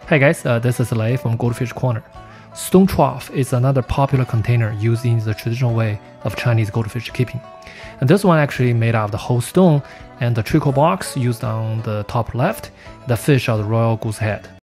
Hey guys, this is Lei from Goldfish Corner. Stone trough is another popular container used in the traditional way of Chinese goldfish keeping. And this one actually made out of the whole stone, and the treacle box used on the top left, the fish are the royal goose head.